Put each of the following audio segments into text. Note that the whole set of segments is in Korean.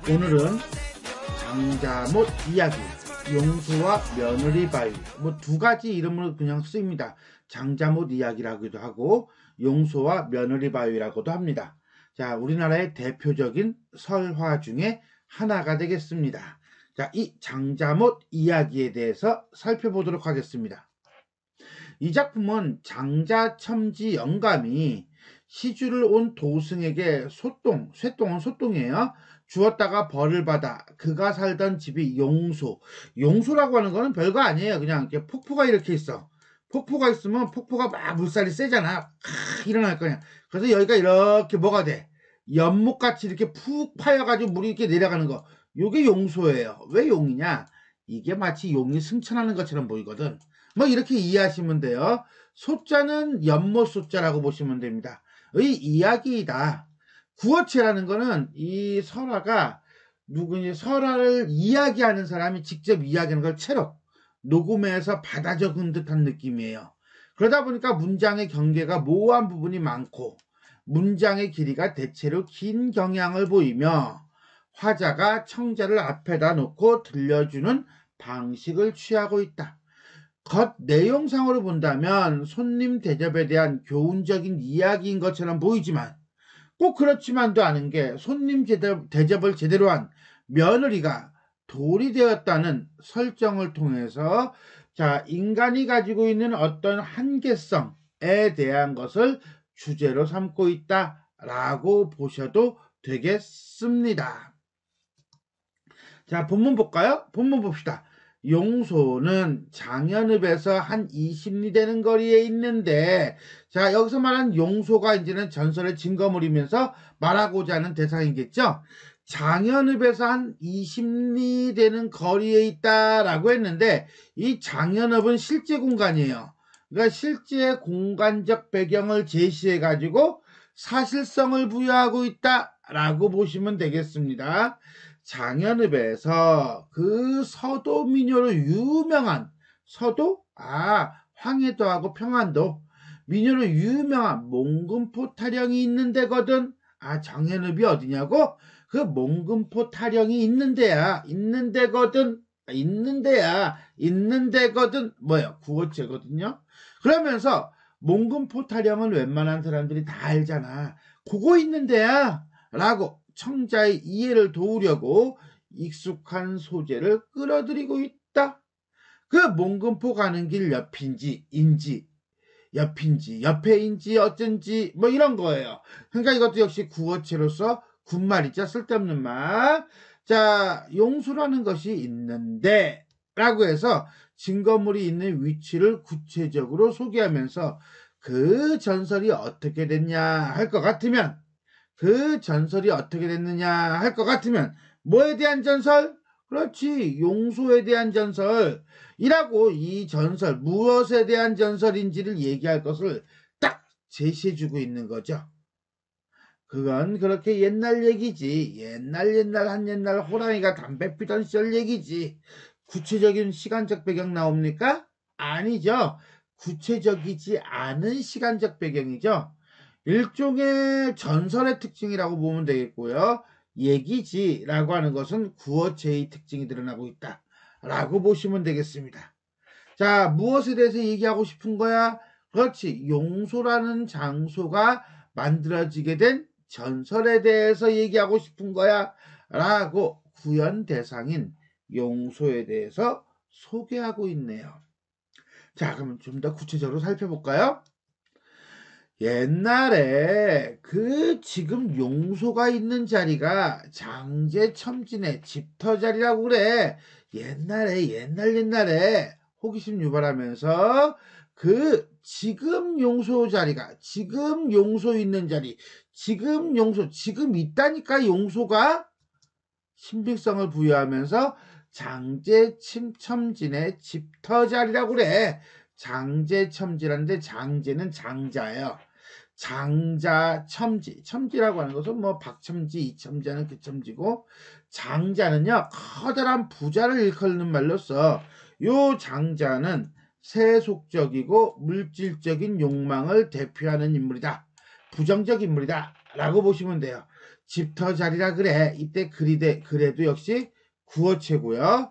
오늘은 장자못 이야기, 용소와 며느리 바위, 뭐 두 가지 이름으로 그냥 쓰입니다. 장자못 이야기라고도 하고 용소와 며느리 바위라고도 합니다. 자, 우리나라의 대표적인 설화 중에 하나가 되겠습니다. 자, 이 장자못 이야기에 대해서 살펴보도록 하겠습니다. 이 작품은 장자첨지 영감이 시주를 온 도승에게 쇠똥은 소똥이에요. 주었다가 벌을 받아 그가 살던 집이 용소라고 하는 거는 별거 아니에요. 그냥 이렇게 폭포가 이렇게 있어. 폭포가 있으면 폭포가 막 물살이 세잖아. 일어날 거냐. 그래서 여기가 이렇게 뭐가 돼? 연못같이 이렇게 푹 파여가지고 물이 이렇게 내려가는 거. 요게 용소예요. 왜 용이냐? 이게 마치 용이 승천하는 것처럼 보이거든. 뭐 이렇게 이해하시면 돼요. 소자는 연못 소자라고 보시면 됩니다. 의 이야기이다. 구어체라는 거는 이 설화가 설화를 이야기하는 사람이 직접 이야기하는 걸 채로 녹음해서 받아 적은 듯한 느낌이에요. 그러다 보니까 문장의 경계가 모호한 부분이 많고 문장의 길이가 대체로 긴 경향을 보이며 화자가 청자를 앞에다 놓고 들려주는 방식을 취하고 있다. 겉 내용상으로 본다면 손님 대접에 대한 교훈적인 이야기인 것처럼 보이지만 꼭 그렇지만도 않은 게 손님 대접을 제대로 한 며느리가 돌이 되었다는 설정을 통해서 자, 인간이 가지고 있는 어떤 한계성에 대한 것을 주제로 삼고 있다라고 보셔도 되겠습니다. 자, 본문 볼까요? 본문 봅시다. 용소는 장현읍에서 한 20리 되는 거리에 있는데, 자, 여기서 말한 용소가 이제는 전설의 증거물이면서 말하고자 하는 대상이겠죠? 장현읍에서 한 20리 되는 거리에 있다라고 했는데, 이 장현읍은 실제 공간이에요. 그러니까 실제 공간적 배경을 제시해가지고 사실성을 부여하고 있다라고 보시면 되겠습니다. 장현읍에서 그 서도 민요로 유명한 황해도하고 평안도 민요로 유명한 몽금포 타령이 있는 데거든. 장현읍이 어디냐고? 그 몽금포 타령이 있는 데거든. 뭐야? 구어체거든요. 그러면서 몽금포 타령은 웬만한 사람들이 다 알잖아. 그거 있는 데야 라고 청자의 이해를 도우려고 익숙한 소재를 끌어들이고 있다. 그 몽금포 가는 길 옆에인지 어쩐지 뭐 이런 거예요. 그러니까 이것도 역시 구어체로서 군말이자 쓸데없는 말. 자, 용수라는 것이 있는데 라고 해서 증거물이 있는 위치를 구체적으로 소개하면서 그 전설이 어떻게 됐냐 할 것 같으면 뭐에 대한 전설? 그렇지, 용소에 대한 전설이라고 이 전설, 무엇에 대한 전설인지를 얘기할 것을 딱 제시해주고 있는 거죠. 그건 그렇게 옛날 얘기지. 옛날 호랑이가 담배 피던 시절 얘기지. 구체적인 시간적 배경 나옵니까? 아니죠. 구체적이지 않은 시간적 배경이죠. 일종의 전설의 특징이라고 보면 되겠고요. 얘기지라고 하는 것은 구어체의 특징이 드러나고 있다라고 보시면 되겠습니다. 자, 무엇에 대해서 얘기하고 싶은 거야? 그렇지, 용소라는 장소가 만들어지게 된 전설에 대해서 얘기하고 싶은 거야 라고 구현 대상인 용소에 대해서 소개하고 있네요. 자, 그럼 좀 더 구체적으로 살펴볼까요? 옛날에 지금 용소가 있는 자리가 장제첨진의 집터 자리라고 그래. 옛날에 호기심 유발하면서 지금 용소 자리가, 지금 용소 있는 자리, 지금 있다니까 용소가 신빙성을 부여하면서 장제첨진의 집터 자리라고 그래. 장제첨지라는데 장제는 장자예요. 장자첨지라고 하는 것은 뭐 박첨지, 이첨지하는 그 첨지고, 장자는요 커다란 부자를 일컫는 말로써 요 장자는 세속적이고 물질적인 욕망을 대표하는 인물이다. 부정적 인물이다 라고 보시면 돼요. 집터자리라 그래. 이때 그래도 역시 구어체고요.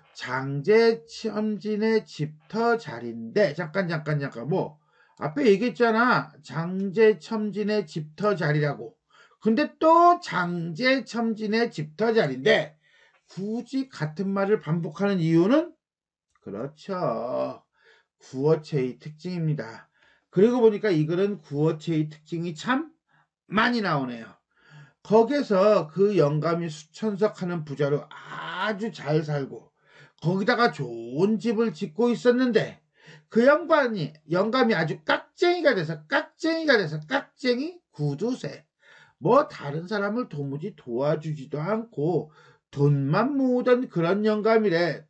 장제첨진의 집터자리인데 잠깐 뭐 앞에 얘기했잖아. 장제첨진의 집터자리라고. 근데 또 장제첨진의 집터자리인데 굳이 같은 말을 반복하는 이유는 그렇죠. 구어체의 특징입니다. 그리고 보니까 이 글은 구어체의 특징이 참 많이 나오네요. 거기에서 그 영감이 수천석하는 부자로 아주 잘 살고 거기다가 좋은 집을 짓고 있었는데 그 영감이 아주 깍쟁이가 돼서 깍쟁이 구두쇠. 뭐 다른 사람을 도무지 도와주지도 않고 돈만 모으던 그런 영감이래.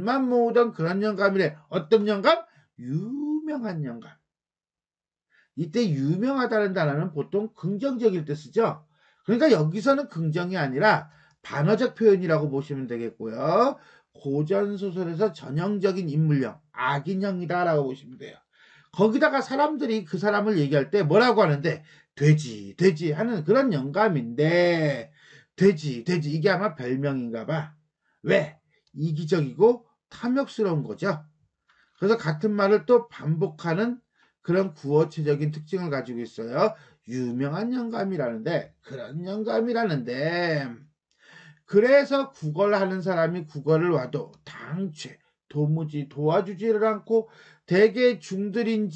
어떤 영감? 유명한 영감. 이때 유명하다는 단어는 보통 긍정적일 때 쓰죠. 그러니까 여기서는 긍정이 아니라 반어적 표현이라고 보시면 되겠고요. 고전소설에서 전형적인 인물형, 악인형이다라고 보시면 돼요. 거기다가 사람들이 그 사람을 얘기할 때 뭐라고 하는데 돼지 하는 그런 영감인데 돼지 이게 아마 별명인가 봐. 왜? 이기적이고 탐욕스러운 거죠. 그래서 같은 말을 또 반복하는 그런 구어체적인 특징을 가지고 있어요. 유명한 영감이라는데 그런 영감이라는데 그래서 국어를 하는 사람이 국어를 와도 당최 도무지 도와주지를 않고 대개 중들이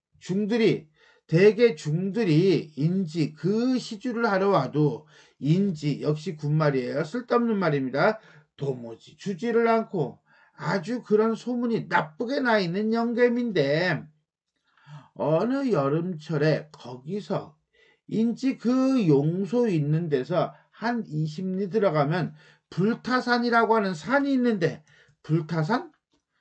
인지 그 시주를 하러 와도 인지 역시 군말이에요. 쓸데없는 말입니다. 도무지 주지를 않고 아주 그런 소문이 나쁘게 나 있는 영감인데 어느 여름철에 거기서 인지 그 용소 있는 데서 한 20리 들어가면 불타산이라고 하는 산이 있는데 불타산?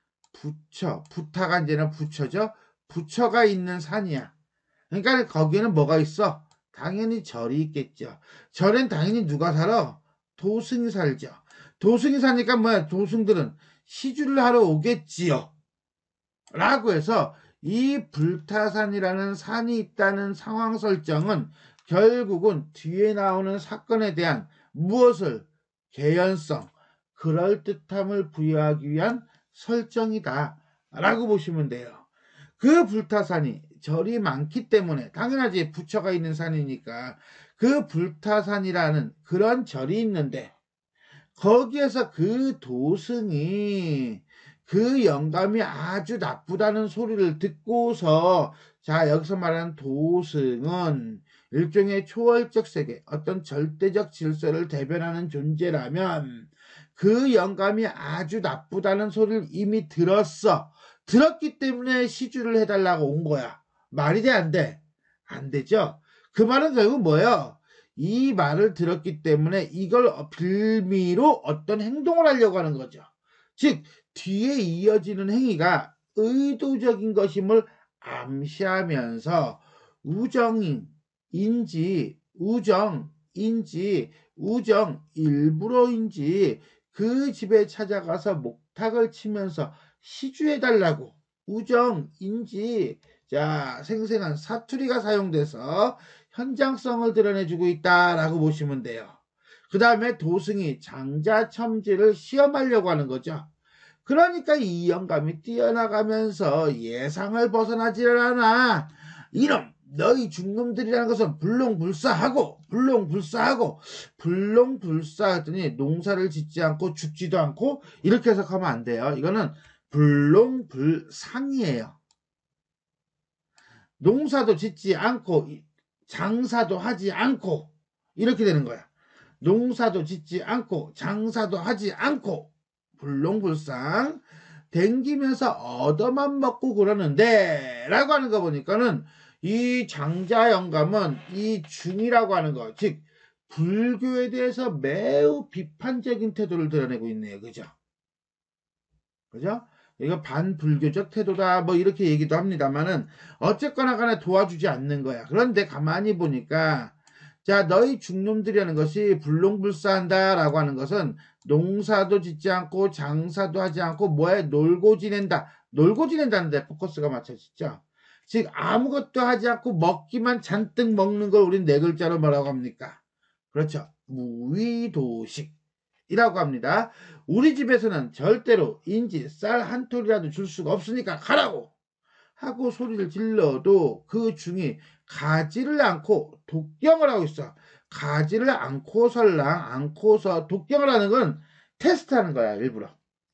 부타가 이제는 부처죠. 부처가 있는 산이야. 그러니까 거기에는 뭐가 있어? 당연히 절이 있겠죠. 절엔 당연히 누가 살아? 도승이 살죠. 도승이 사니까 뭐야? 도승들은 시주를 하러 오겠지요. 라고 해서 이 불타산이라는 산이 있다는 상황 설정은 결국은 뒤에 나오는 사건에 대한 무엇을 개연성, 그럴듯함을 부여하기 위한 설정이다 라고 보시면 돼요. 그 불타산이 절이 많기 때문에 당연하지 부처가 있는 산이니까 그 불타산이라는 그런 절이 있는데 거기에서 그 도승이 그 영감이 아주 나쁘다는 소리를 듣고서 자 여기서 말하는 도승은 일종의 초월적 세계 어떤 절대적 질서를 대변하는 존재라면 그 영감이 아주 나쁘다는 소리를 이미 들었기 때문에 시주를 해달라고 온 거야. 말이 돼 안 돼? 안 되죠. 그 말은 결국 뭐예요? 이 말을 들었기 때문에 이걸 빌미로 어떤 행동을 하려고 하는 거죠. 즉 뒤에 이어지는 행위가 의도적인 것임을 암시하면서 우정 일부러인지 그 집에 찾아가서 목탁을 치면서 시주해달라고 우정인지 자 생생한 사투리가 사용돼서 현장성을 드러내주고 있다라고 보시면 돼요. 그 다음에 도승이 장자첨지를 시험하려고 하는 거죠. 그러니까 이 영감이 뛰어나가면서 예상을 벗어나지를 않아. 이놈 너희 중놈들이라는 것은 불롱불사하고 했더니 농사를 짓지 않고 죽지도 않고 이렇게 해석하면 안 돼요. 이거는 불롱불상이에요. 농사도 짓지 않고 장사도 하지 않고 이렇게 되는 거야. 농사도 짓지 않고 장사도 하지 않고 불롱불상 댕기면서 얻어만 먹고 그러는데 라고 하는 거 보니까는 이 장자 영감은 이 중이라고 하는 거 즉 불교에 대해서 매우 비판적인 태도를 드러내고 있네요. 그죠? 이거 반불교적 태도다 뭐 이렇게 얘기도 합니다만은 어쨌거나 간에 도와주지 않는 거야. 그런데 가만히 보니까 자 너희 중놈들이라는 것이 불롱불사한다 라고 하는 것은 농사도 짓지 않고 장사도 하지 않고 뭐에 놀고 지낸다는데 포커스가 맞춰지죠. 즉 아무것도 하지 않고 먹기만 잔뜩 먹는 걸 우린 네 글자로 뭐라고 합니까? 그렇죠. 무위도식이라고 합니다. 우리 집에서는 절대로 인지 쌀 한 톨이라도 줄 수가 없으니까 가라고 하고 소리를 질러도 그 중이 가지를 않고 독경을 하고 있어. 가지를 않고설랑 않고서 독경을 하는 건 테스트하는 거야, 일부러.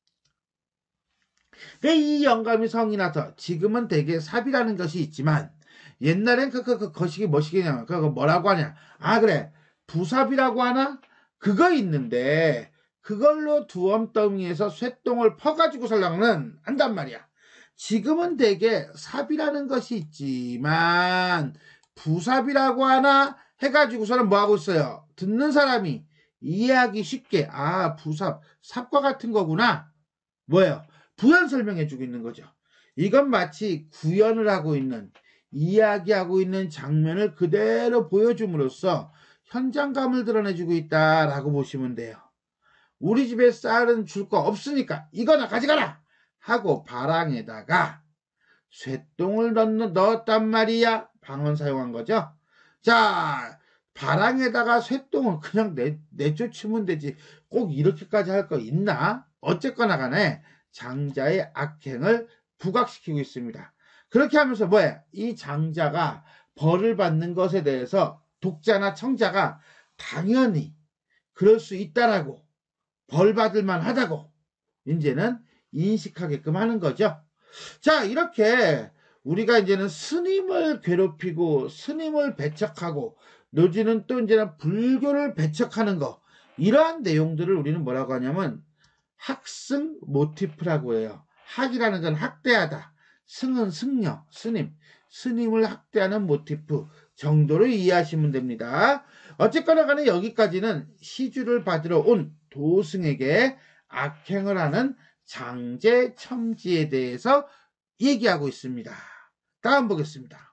이 영감이 성이 나서 지금은 대개 삽이라는 것이 있지만 옛날엔 그 거시기 뭐시기냐면 그거 뭐라고 하냐. 아 그래 부삽이라고 하나? 그거 있는데 그걸로 두엄덩이에서 쇠똥을 퍼가지고 살랑은 한단 말이야. 지금은 대개 삽이라는 것이 있지만 부삽이라고 하나 해가지고서는 뭐하고 있어요. 듣는 사람이 이해하기 쉽게 아 부삽 삽과 같은 거구나. 뭐예요? 부연 설명해주고 있는 거죠. 이건 마치 구연을 하고 있는 이야기하고 있는 장면을 그대로 보여줌으로써 현장감을 드러내주고 있다라고 보시면 돼요. 우리 집에 쌀은 줄 거 없으니까 이거나 가져가라 하고 바랑에다가 쇠똥을 넣었단 말이야. 방언 사용한 거죠. 자, 바랑에다가 쇠똥을 그냥 내쫓으면 되지. 꼭 이렇게까지 할 거 있나? 어쨌거나 간에 장자의 악행을 부각시키고 있습니다. 그렇게 하면서 뭐야? 이 장자가 벌을 받는 것에 대해서 독자나 청자가 당연히 그럴 수 있다라고 벌 받을 만하다고 이제는 인식하게끔 하는 거죠. 자, 이렇게 우리가 이제는 스님을 괴롭히고 스님을 배척하고 노지는 또 이제는 불교를 배척하는 거 이러한 내용들을 우리는 뭐라고 하냐면 학승 모티프라고 해요. 학이라는 건 학대하다. 승은 승려, 스님을 학대하는 모티프 정도로 이해하시면 됩니다. 어쨌거나 간에 여기까지는 시주를 받으러 온 도승에게 악행을 하는 장제 첨지에 대해서 얘기하고 있습니다. 다음 보겠습니다.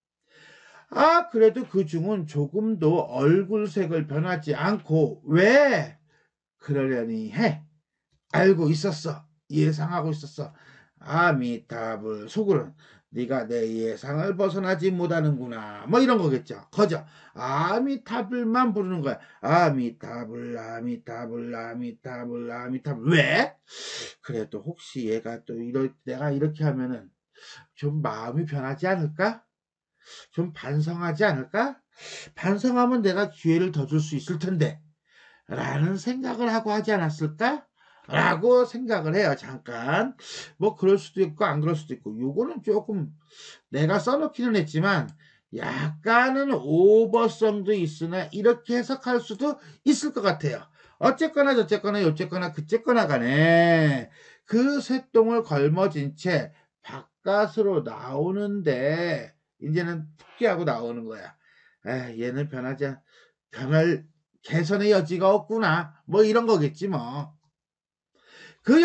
아 그래도 그 중은 조금도 얼굴색을 변하지 않고 왜 그러려니 해. 알고 있었어. 예상하고 있었어. 아미타불 속으로는 네가 내 예상을 벗어나지 못하는구나. 뭐 이런 거겠죠. 거저 아미타불만 부르는 거야. 아미타불 아미타불 아미타불 아미타불. 왜? 그래도 혹시 얘가 또 내가 이렇게 하면은 좀 마음이 변하지 않을까? 좀 반성하지 않을까? 반성하면 내가 기회를 더 줄 수 있을 텐데 라는 생각을 하고 하지 않았을까? 라고 생각을 해요. 잠깐 뭐 그럴 수도 있고 안 그럴 수도 있고 요거는 조금 내가 써놓기는 했지만 약간은 오버성도 있으나 이렇게 해석할 수도 있을 것 같아요. 어쨌거나 저쨌거나 요쨌거나 그쨌거나 간에 그 쇠똥을 걸머진 채 바깥으로 나오는데 이제는 푸기하고 나오는 거야. 얘는 변할 개선의 여지가 없구나. 뭐 이런 거겠지 뭐. 그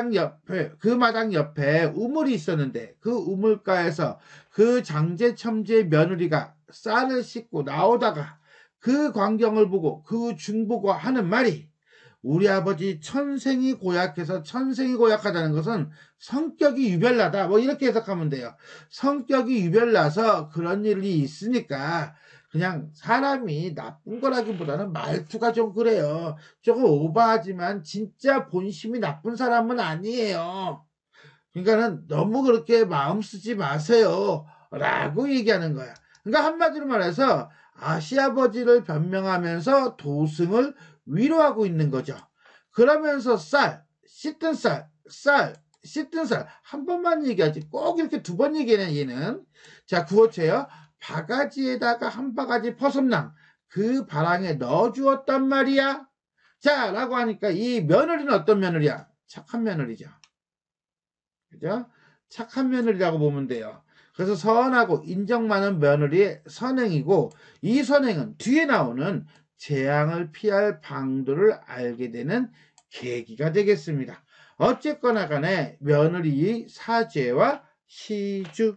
마당 옆에 우물이 있었는데 그 우물가에서 그 장제 첨지의 며느리가 쌀을 씻고 나오다가 그 광경을 보고 그 중보가 하는 말이 우리 아버지 천생이 고약해서 천생이 고약하다는 것은 성격이 유별나다. 뭐 이렇게 해석하면 돼요. 성격이 유별나서 그런 일이 있으니까 그냥 사람이 나쁜 거라기보다는 말투가 좀 그래요. 조금 오버하지만 진짜 본심이 나쁜 사람은 아니에요. 그러니까는 너무 그렇게 마음 쓰지 마세요. 라고 얘기하는 거야. 그러니까 한마디로 말해서 시아버지를 변명하면서 도승을 위로하고 있는 거죠. 그러면서 씻던 쌀 한 번만 얘기하지 꼭 이렇게 두 번 얘기하는 얘는. 자, 구어체요. 바가지에다가 한 바가지 퍼섬랑 그 바랑에 넣어주었단 말이야. 자, 라고 하니까 이 며느리는 어떤 며느리야? 착한 며느리죠. 그죠? 착한 며느리라고 보면 돼요. 그래서 선하고 인정 많은 며느리의 선행이고 이 선행은 뒤에 나오는 재앙을 피할 방도를 알게 되는 계기가 되겠습니다. 어쨌거나 간에 며느리의 사죄와 시주.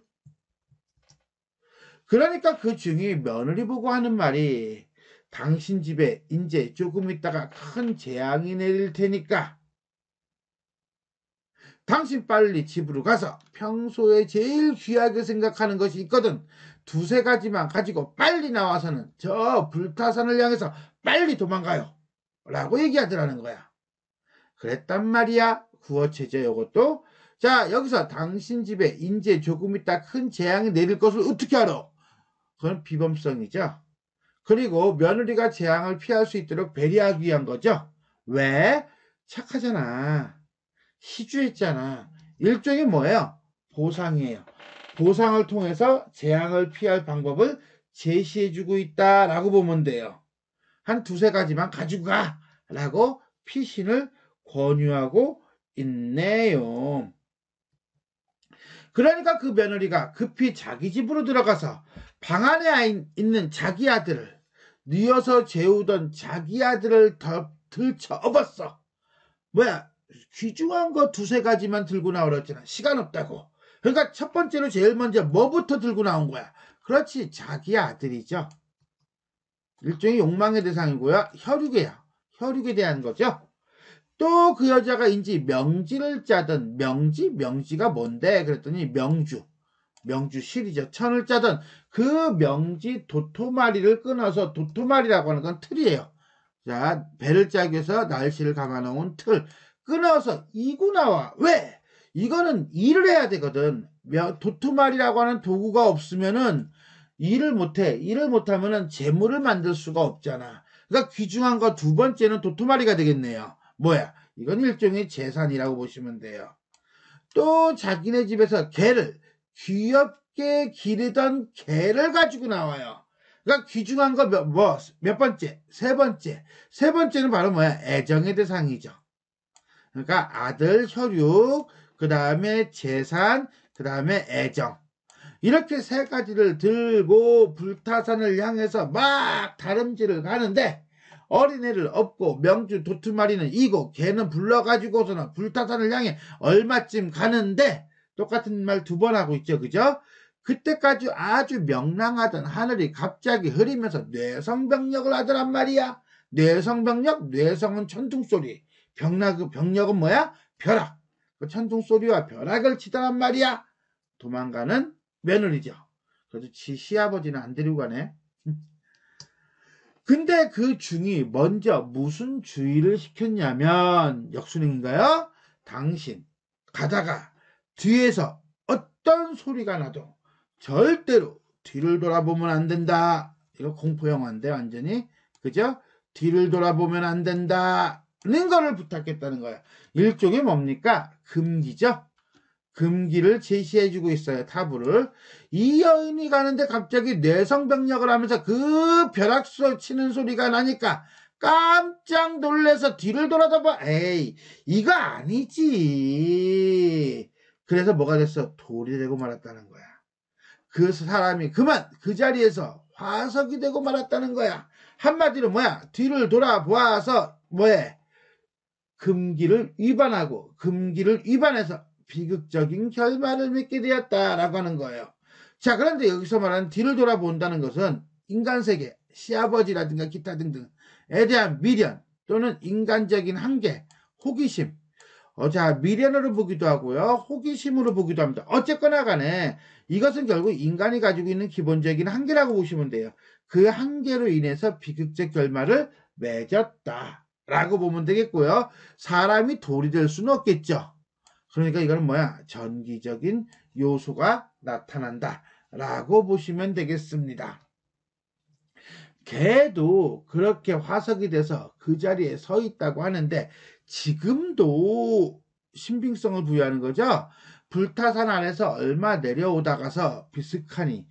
그러니까 그 중이 며느리 보고 하는 말이 당신 집에 이제 조금 있다가 큰 재앙이 내릴 테니까 당신 빨리 집으로 가서 평소에 제일 귀하게 생각하는 것이 있거든. 두세 가지만 가지고 빨리 나와서는 저 불타산을 향해서 빨리 도망가요. 라고 얘기하더라는 거야. 그랬단 말이야. 구어체죠, 요것도. 자, 여기서 당신 집에 이제 조금 있다 큰 재앙이 내릴 것을 어떻게 알아? 그건 비범성이죠. 그리고 며느리가 재앙을 피할 수 있도록 배려하기 위한 거죠. 왜? 착하잖아. 희주했잖아. 일종의 뭐예요? 보상이에요. 보상을 통해서 재앙을 피할 방법을 제시해주고 있다라고 보면 돼요. 한 두세 가지만 가지고 가! 라고 피신을 권유하고 있네요. 그러니까 그 며느리가 급히 자기 집으로 들어가서 방 안에 있는 자기 아들을, 뉘어서 재우던 자기 아들을 들쳐 업었어. 뭐야, 귀중한 거 두세 가지만 들고 나오랬잖아. 시간 없다고. 그러니까 첫 번째로 제일 먼저 뭐부터 들고 나온 거야? 그렇지, 자기 아들이죠. 일종의 욕망의 대상이고요. 혈육이에요. 혈육에 대한 거죠. 또 그 여자가 인지 명지를 짜던, 명지가 뭔데? 그랬더니 명주실이죠. 천을 짜던 그 명지 도토마리를 끊어서, 도토마리라고 하는 건 틀이에요. 자, 배를 짜기 위해서 날씨를 감아놓은 틀 끊어서 이고 나와. 왜? 이거는 일을 해야 되거든. 도토마리라고 하는 도구가 없으면은 일을 못해. 일을 못하면은 재물을 만들 수가 없잖아. 그러니까 귀중한 거 두 번째는 도토마리가 되겠네요. 뭐야? 이건 일종의 재산이라고 보시면 돼요. 또 자기네 집에서 개를, 귀엽게 기르던 개를 가지고 나와요. 그러니까 귀중한 거 몇 번째? 세 번째. 세 번째는 바로 뭐야? 애정의 대상이죠. 그러니까 아들 혈육, 그 다음에 재산, 그 다음에 애정. 이렇게 세 가지를 들고 불타산을 향해서 막 다름질을 가는데, 어린애를 업고 명주 도투마리는 이고 개는 불러가지고서는 불타산을 향해 얼마쯤 가는데, 똑같은 말 두 번 하고 있죠. 그죠? 그때까지 아주 명랑하던 하늘이 갑자기 흐리면서 뇌성병력을 하더란 말이야. 뇌성병력, 뇌성은 천둥소리. 병력은 뭐야? 벼락. 그 천둥소리와 벼락을 치더란 말이야. 도망가는 며느리죠. 그래도 지 시아버지는 안 데리고 가네. 근데 그 중이 먼저 무슨 주의를 시켰냐면, 역순행인가요? 당신 가다가 뒤에서 어떤 소리가 나도 절대로 뒤를 돌아보면 안 된다. 이거 공포영화인데 완전히. 그죠? 뒤를 돌아보면 안 된다는 거를 부탁했다는 거야. 일종의 뭡니까? 금기죠. 금기를 제시해주고 있어요. 타부를. 이 여인이 가는데 갑자기 뇌성병력을 하면서 그 벼락소 치는 소리가 나니까 깜짝 놀래서 뒤를 돌아다봐. 에이, 이거 아니지. 그래서 뭐가 됐어? 돌이 되고 말았다는 거야. 그 사람이 그만 그 자리에서 화석이 되고 말았다는 거야. 한마디로 뭐야? 뒤를 돌아보아서 뭐해? 금기를 위반하고 금기를 위반해서 비극적인 결말을 맺게 되었다라고 하는 거예요. 자, 그런데 여기서 말하는 뒤를 돌아본다는 것은 인간세계, 시아버지라든가 기타 등등에 대한 미련 또는 인간적인 한계, 호기심. 자, 미련으로 보기도 하고요. 호기심으로 보기도 합니다. 어쨌거나 간에 이것은 결국 인간이 가지고 있는 기본적인 한계라고 보시면 돼요. 그 한계로 인해서 비극적 결말을 맺었다라고 보면 되겠고요. 사람이 돌이 될 수는 없겠죠. 그러니까 이거는 뭐야? 전기적인 요소가 나타난다 라고 보시면 되겠습니다. 개도 그렇게 화석이 돼서 그 자리에 서 있다고 하는데 지금도 신빙성을 부여하는 거죠. 불타산 안에서 얼마 내려오다가서 비슷하니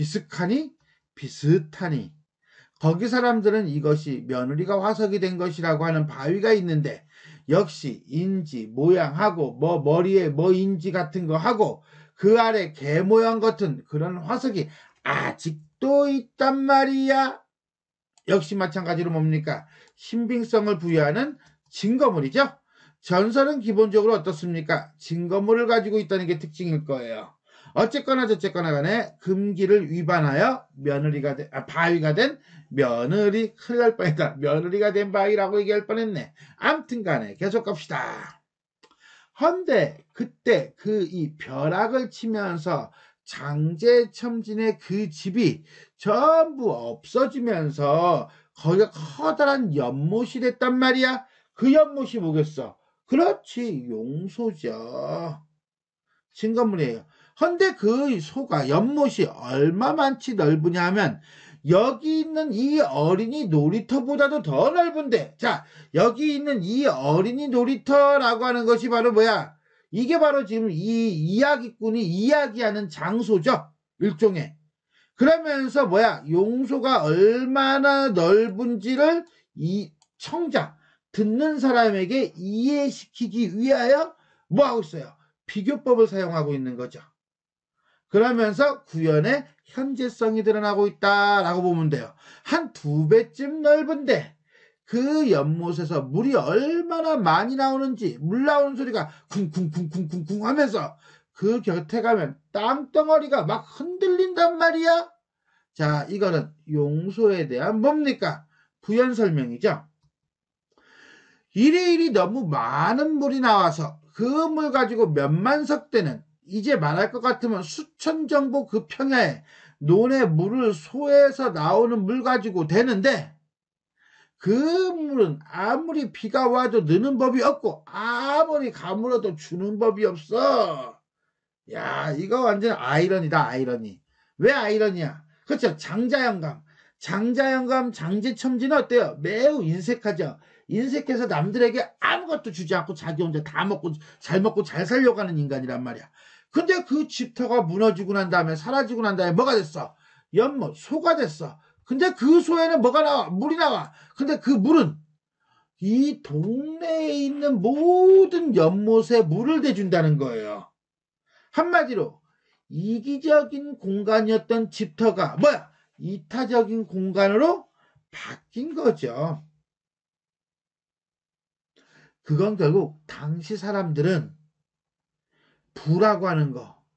거기 사람들은 이것이 며느리가 화석이 된 것이라고 하는 바위가 있는데 역시 인지 모양하고 머리에 인지 같은 거 하고 그 아래 개 모양 같은 그런 화석이 아직도 있단 말이야. 역시 마찬가지로 뭡니까? 신빙성을 부여하는 증거물이죠. 전설은 기본적으로 어떻습니까? 증거물을 가지고 있다는 게 특징일 거예요. 어쨌거나 저쨌거나 간에 금기를 위반하여 바위가 된 며느리, 큰일 날 뻔했다. 며느리가 된 바위라고 얘기할 뻔했네. 암튼 간에 계속 갑시다. 헌데 그때 그 이 벼락을 치면서 장제첨진의 그 집이 전부 없어지면서 거기가 커다란 연못이 됐단 말이야. 그 연못이 뭐겠어? 그렇지, 용소죠. 진건물이에요. 헌데 그 소가 연못이 얼마만치 넓으냐 하면 여기 있는 이 어린이 놀이터보다도 더 넓은데, 자, 여기 있는 이 어린이 놀이터라고 하는 것이 바로 뭐야? 이게 바로 지금 이 이야기꾼이 이야기하는 장소죠. 일종의. 그러면서 뭐야? 용소가 얼마나 넓은지를 이 청자, 듣는 사람에게 이해시키기 위하여 뭐 하고 있어요? 비교법을 사용하고 있는 거죠. 그러면서 구연의 현재성이 드러나고 있다라고 보면 돼요. 한 2배쯤 넓은데 그 연못에서 물이 얼마나 많이 나오는지, 물 나오는 소리가 쿵쿵쿵쿵쿵쿵 하면서 그 곁에 가면 땅덩어리가 막 흔들린단 말이야. 자, 이거는 용소에 대한 뭡니까? 부연 설명이죠. 일이 너무 많은 물이 나와서 그 물 가지고 몇만 석대는, 이제 말할 것 같으면 수천 정보 그 평야에 논에 물을 소에서 나오는 물 가지고 되는데, 그 물은 아무리 비가 와도 느는 법이 없고 아무리 가물어도 주는 법이 없어. 야, 이거 완전 아이러니다, 아이러니. 왜 아이러니야? 그렇죠. 장자연감, 장제첨진은 어때요? 매우 인색하죠. 인색해서 남들에게 아무것도 주지 않고 자기 혼자 다 먹고 잘 살려고 하는 인간이란 말이야. 근데 그 집터가 무너지고 난 다음에, 사라지고 난 다음에 뭐가 됐어? 연못, 소가 됐어. 근데 그 소에는 뭐가 나와? 물이 나와. 근데 그 물은 이 동네에 있는 모든 연못에 물을 대준다는 거예요. 한마디로 이기적인 공간이었던 집터가 뭐야? 이타적인 공간으로 바뀐 거죠. 그건 결국 당시 사람들은 부라고 하는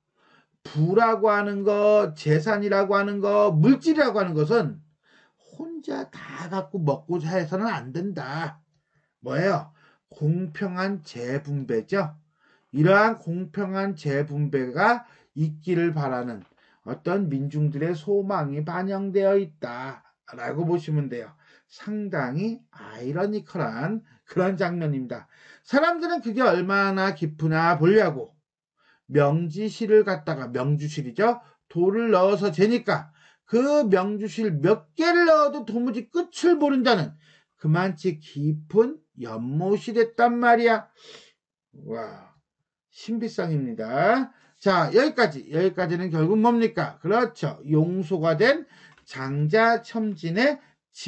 거, 재산이라고 하는 거, 물질이라고 하는 것은 혼자 다 갖고 먹고 해서는 안 된다. 뭐예요? 공평한 재분배죠. 이러한 공평한 재분배가 있기를 바라는 어떤 민중들의 소망이 반영되어 있다라고 보시면 돼요. 상당히 아이러니컬한 그런 장면입니다. 사람들은 그게 얼마나 깊으나 보려고 명지실을 갖다가, 명주실이죠. 돌을 넣어서 재니까 그 명주실 몇 개를 넣어도 도무지 끝을 모른다는 그만치 깊은 연못이 됐단 말이야. 와, 신비성입니다. 자, 여기까지는 결국 뭡니까? 그렇죠. 용소가 된 장자첨진의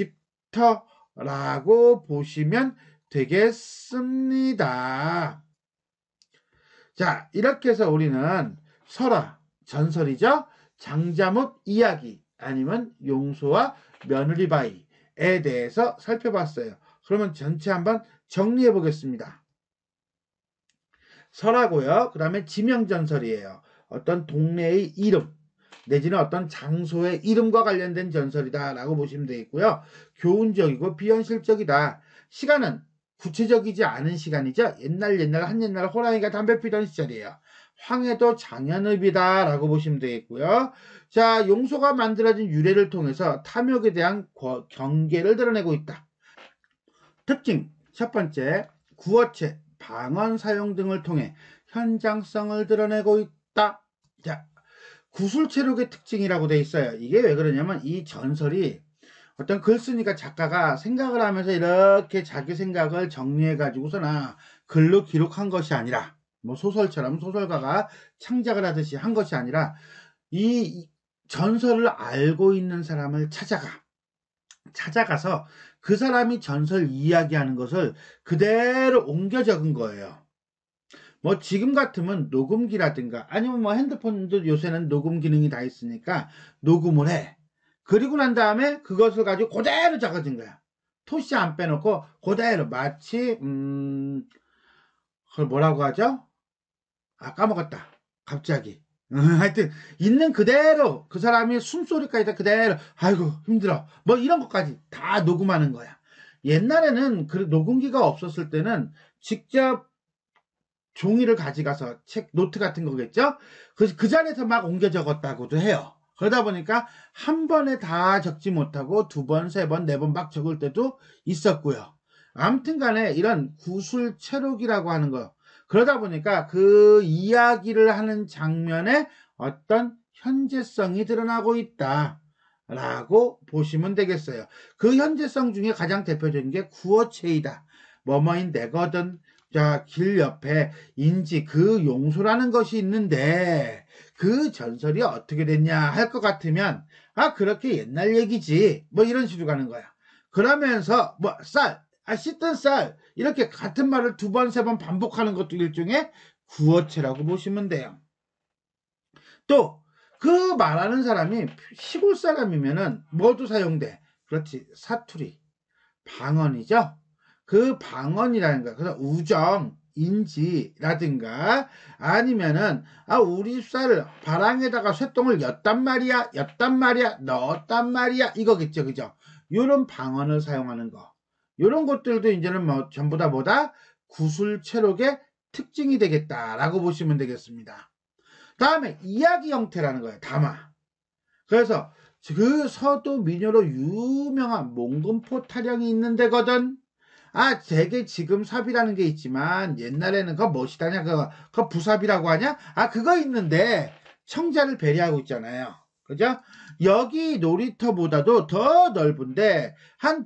집터라고 보시면 되겠습니다. 자, 이렇게 해서 우리는 설화, 전설이죠. 장자못 이야기, 아니면 용소와 며느리바위에 대해서 살펴봤어요. 그러면 전체 한번 정리해 보겠습니다. 설하고요. 그 다음에 지명전설이에요. 어떤 동네의 이름 내지는 어떤 장소의 이름과 관련된 전설이다 라고 보시면 되겠고요. 교훈적이고 비현실적이다. 시간은 구체적이지 않은 시간이죠. 옛날 한옛날 호랑이가 담배 피던 시절이에요. 황해도 장현읍이다 라고 보시면 되겠고요. 자, 용소가 만들어진 유래를 통해서 탐욕에 대한 경계를 드러내고 있다. 특징 첫 번째, 구어체, 방언 사용 등을 통해 현장성을 드러내고 있다. 자, 구술체록의 특징이라고 돼 있어요. 이게 왜 그러냐면 이 전설이 어떤 글쓰니까 작가가 생각을 하면서 이렇게 자기 생각을 정리해 가지고서나 글로 기록한 것이 아니라, 뭐 소설처럼 소설가가 창작을 하듯이 한 것이 아니라, 이 전설을 알고 있는 사람을 찾아가서 그 사람이 전설 이야기하는 것을 그대로 옮겨 적은 거예요. 뭐 지금 같으면 녹음기라든가 아니면 뭐 핸드폰도 요새는 녹음 기능이 다 있으니까 녹음을 해. 그리고 난 다음에 그것을 가지고 그대로 적어진 거야. 토시 안 빼놓고 그대로, 마치 그걸 뭐라고 하죠? 아, 까먹었다. 갑자기. 하여튼 있는 그대로 그 사람이 숨소리까지 다 그대로, 아이고 힘들어, 뭐 이런 것까지 다 녹음하는 거야. 옛날에는 그 녹음기가 없었을 때는 직접 종이를 가져가서 책, 노트 같은 거겠죠? 그 자리에서 막 옮겨 적었다고도 해요. 그러다 보니까 한 번에 다 적지 못하고 2번, 3번, 4번 막 적을 때도 있었고요. 아무튼 간에 이런 구술체록이라고 하는 거. 그러다 보니까 그 이야기를 하는 장면에 어떤 현재성이 드러나고 있다. 라고 보시면 되겠어요. 그 현재성 중에 가장 대표적인 게 구어체이다. 뭐뭐인 내거든. 자, 길 옆에 인지 그 용소라는 것이 있는데 그 전설이 어떻게 됐냐 할 것 같으면 그렇게 옛날 얘기지 뭐 이런 식으로 가는 거야. 그러면서 뭐 쌀, 씻던 쌀 이렇게 같은 말을 2번, 3번 반복하는 것도 일종의 구어체라고 보시면 돼요. 또 그 말하는 사람이 시골 사람이면은 뭐도 사용돼? 그렇지, 사투리, 방언이죠. 그 방언이라는 거, 그래서 우정, 인지라든가 아니면은 우리 쌀 바랑에다가 쇠똥을 였단 말이야, 넣었단 말이야 이거겠죠, 그죠? 요런 방언을 사용하는 거, 요런 것들도 이제는 뭐 전부 다 뭐다 구술체록의 특징이 되겠다라고 보시면 되겠습니다. 다음에 이야기 형태라는 거예요. 담화. 그래서 그 서도 민요로 유명한 몽금포 타령이 있는 데거든. 되게 지금 삽이라는 게 있지만 옛날에는 그거 멋이다냐, 그거 부삽이라고 하냐? 그거 있는데 청자를 배려하고 있잖아요. 그죠? 여기 놀이터보다도 더 넓은데 한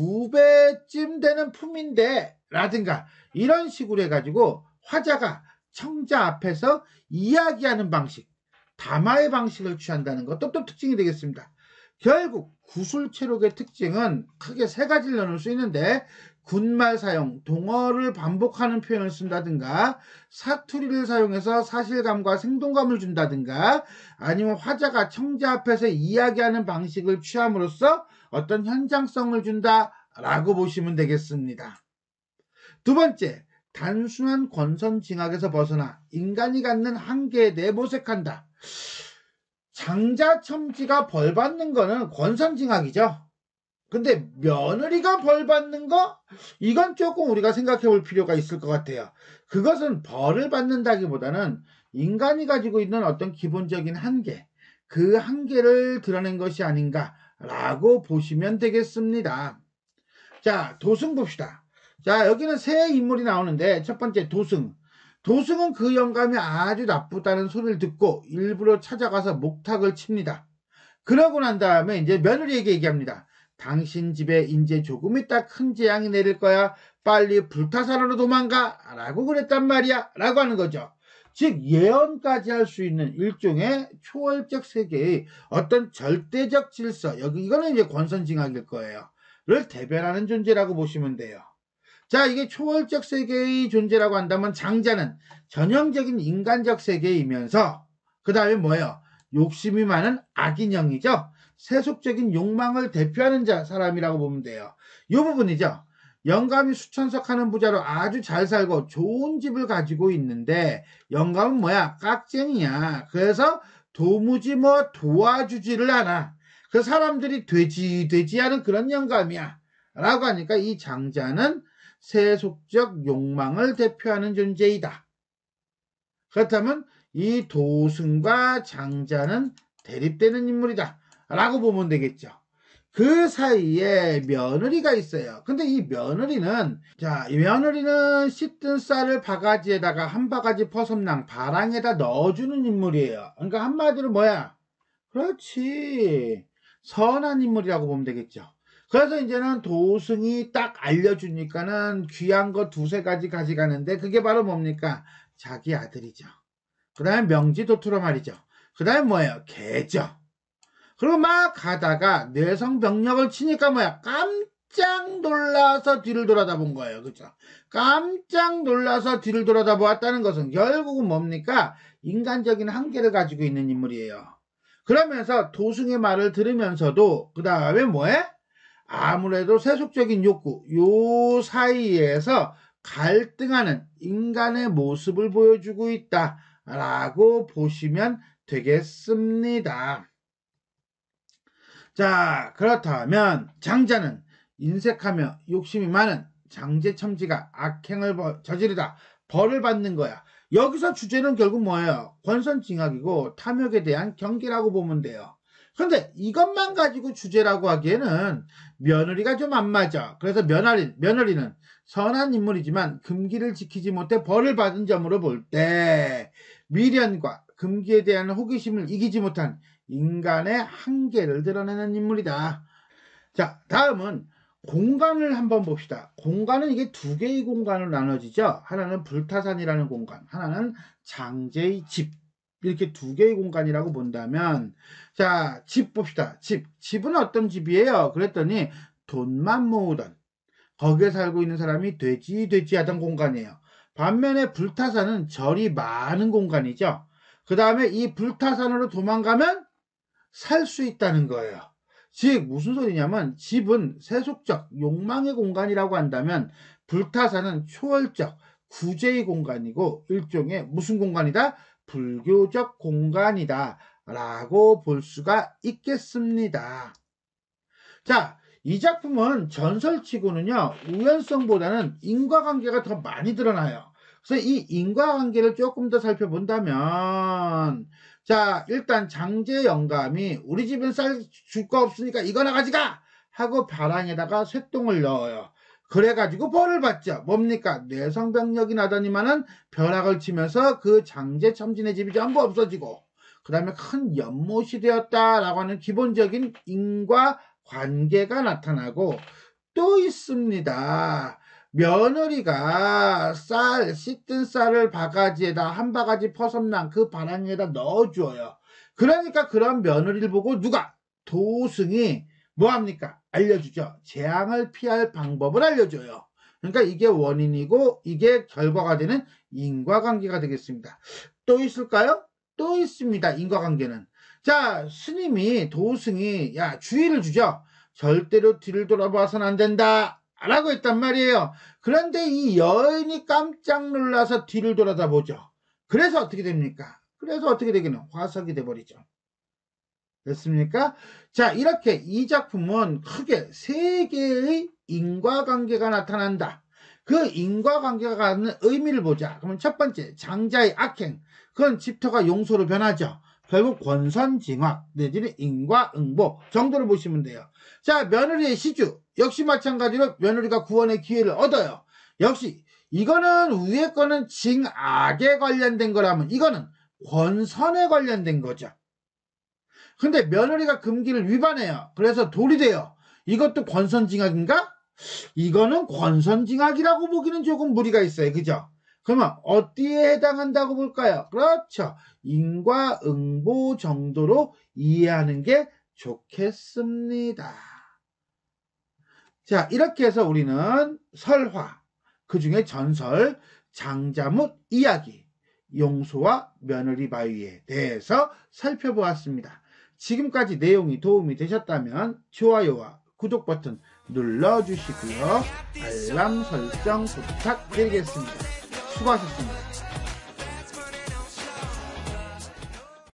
2배쯤 되는 품인데 라든가 이런 식으로 해가지고 화자가 청자 앞에서 이야기하는 방식, 담화의 방식을 취한다는 것도 또 특징이 되겠습니다. 결국 구술체록의 특징은 크게 3가지를 나눌 수 있는데 군말 사용, 동어를 반복하는 표현을 쓴다든가 사투리를 사용해서 사실감과 생동감을 준다든가 아니면 화자가 청자 앞에서 이야기하는 방식을 취함으로써 어떤 현장성을 준다라고 보시면 되겠습니다. 2번째, 단순한 권선징악에서 벗어나 인간이 갖는 한계에 대해 모색한다. 장자첨지가 벌받는 거는 권선징악이죠. 근데 며느리가 벌받는 거? 이건 조금 우리가 생각해 볼 필요가 있을 것 같아요. 그것은 벌을 받는다기보다는 인간이 가지고 있는 어떤 기본적인 한계, 그 한계를 드러낸 것이 아닌가라고 보시면 되겠습니다. 자, 도승 봅시다. 자, 여기는 3 인물이 나오는데 첫 번째 도승. 도승은 그 영감이 아주 나쁘다는 소리를 듣고 일부러 찾아가서 목탁을 칩니다. 그러고 난 다음에 이제 며느리에게 얘기합니다. 당신 집에 이제 조금 있다 큰 재앙이 내릴 거야. 빨리 불타산으로 도망가. 라고 그랬단 말이야. 라고 하는 거죠. 즉 예언까지 할 수 있는 일종의 초월적 세계의 어떤 절대적 질서, 이거는 이제 권선징악일 거예요. 를 대변하는 존재라고 보시면 돼요. 자, 이게 초월적 세계의 존재라고 한다면 장자는 전형적인 인간적 세계이면서 그 다음에 뭐예요? 욕심이 많은 악인형이죠. 세속적인 욕망을 대표하는 사람이라고 보면 돼요. 이 부분이죠. 영감이 수천석 하는 부자로 아주 잘 살고 좋은 집을 가지고 있는데 영감은 뭐야? 깍쟁이야. 그래서 도무지 뭐 도와주지를 않아. 그 사람들이 되지 하는 그런 영감이야. 라고 하니까 이 장자는 세속적 욕망을 대표하는 존재이다. 그렇다면 이 도승과 장자는 대립되는 인물이다. 라고 보면 되겠죠. 그 사이에 며느리가 있어요. 근데 이 며느리는, 이 며느리는 씻든 쌀을 바가지에다가 한 바가지 퍼섬랑 바랑에다 넣어주는 인물이에요. 그러니까 한마디로 뭐야? 그렇지. 선한 인물이라고 보면 되겠죠. 그래서 이제는 도승이 딱 알려주니까는 귀한 거 2-3가지 가져가는데 그게 바로 뭡니까? 자기 아들이죠. 그 다음에 명지도투로 말이죠. 그 다음에 뭐예요? 개죠. 그리고 막 가다가 뇌성병력을 치니까 뭐야? 깜짝 놀라서 뒤를 돌아다본 거예요. 그죠? 깜짝 놀라서 뒤를 돌아다보았다는 것은 결국은 뭡니까? 인간적인 한계를 가지고 있는 인물이에요. 그러면서 도승의 말을 들으면서도 그 다음에 뭐해? 아무래도 세속적인 욕구, 요 사이에서 갈등하는 인간의 모습을 보여주고 있다라고 보시면 되겠습니다. 자, 그렇다면 장자는 인색하며 욕심이 많은 장제첨지가 악행을 저지르다 벌을 받는 거야. 여기서 주제는 결국 뭐예요? 권선징악이고 탐욕에 대한 경계라고 보면 돼요. 근데 이것만 가지고 주제라고 하기에는 며느리가 좀 안 맞아. 그래서 며느리는 선한 인물이지만 금기를 지키지 못해 벌을 받은 점으로 볼 때 미련과 금기에 대한 호기심을 이기지 못한 인간의 한계를 드러내는 인물이다. 자, 다음은 공간을 한번 봅시다. 공간은 이게 두 개의 공간으로 나눠지죠. 하나는 불타산이라는 공간, 하나는 장제의 집. 이렇게 두 개의 공간이라고 본다면, 자, 집 봅시다. 집은 어떤 집이에요? 그랬더니 돈만 모으던, 거기에 살고 있는 사람이 돼지 하던 공간이에요. 반면에 불타산은 절이 많은 공간이죠. 그 다음에 이 불타산으로 도망가면 살 수 있다는 거예요. 즉 무슨 소리냐면 집은 세속적 욕망의 공간이라고 한다면 불타산은 초월적 구제의 공간이고 일종의 무슨 공간이다? 불교적 공간이다 라고 볼 수가 있겠습니다. 자, 이 작품은 전설치고는요 우연성보다는 인과관계가 더 많이 드러나요. 그래서 이 인과관계를 조금 더 살펴본다면, 자, 일단 장제 영감이 우리 집엔 쌀 줄 거 없으니까 이거나 가져가! 하고 벼랑에다가 쇠똥을 넣어요. 그래가지고 벌을 받죠. 뭡니까? 뇌성병력이 나더니만은 벼락을 치면서 그 장제 첨진의 집이 전부 없어지고, 그 다음에 큰 연못이 되었다라고 하는 기본적인 인과관계가 나타나고, 또 있습니다. 며느리가 씻은 쌀을 바가지에다 한 바가지 퍼섬난 그 바람에다 넣어주어요. 그러니까 그런 며느리를 보고 누가? 도승이 뭐합니까? 알려주죠. 재앙을 피할 방법을 알려줘요. 그러니까 이게 원인이고 이게 결과가 되는 인과관계가 되겠습니다. 또 있을까요? 또 있습니다. 인과관계는. 자, 스님이 도승이 주의를 주죠. 절대로 뒤를 돌아봐서는 안 된다 라고 했단 말이에요. 그런데 이 여인이 깜짝 놀라서 뒤를 돌아다보죠. 그래서 어떻게 됩니까? 그래서 어떻게 되기는 화석이 돼버리죠. 됐습니까? 자, 이렇게 이 작품은 크게 세 개의 인과관계가 나타난다. 그 인과관계가 갖는 의미를 보자. 그러면 첫 번째, 장자의 악행. 그건 집터가 용소로 변하죠. 결국 권선징악 내지는 인과응보 정도로 보시면 돼요. 자, 며느리의 시주 역시 마찬가지로 며느리가 구원의 기회를 얻어요. 역시 이거는 위에 거는 징악에 관련된 거라면 이거는 권선에 관련된 거죠. 근데 며느리가 금기를 위반해요. 그래서 돌이 돼요. 이것도 권선징악인가? 이거는 권선징악이라고 보기는 조금 무리가 있어요. 그죠? 그러면 어디에 해당한다고 볼까요? 그렇죠. 인과응보 정도로 이해하는 게 좋겠습니다. 자, 이렇게 해서 우리는 설화, 그 중에 전설, 장자못 이야기, 용소와 며느리 바위에 대해서 살펴보았습니다. 지금까지 내용이 도움이 되셨다면 좋아요와 구독 버튼 눌러주시고요. 알람 설정 부탁드리겠습니다. 수고하셨습니다.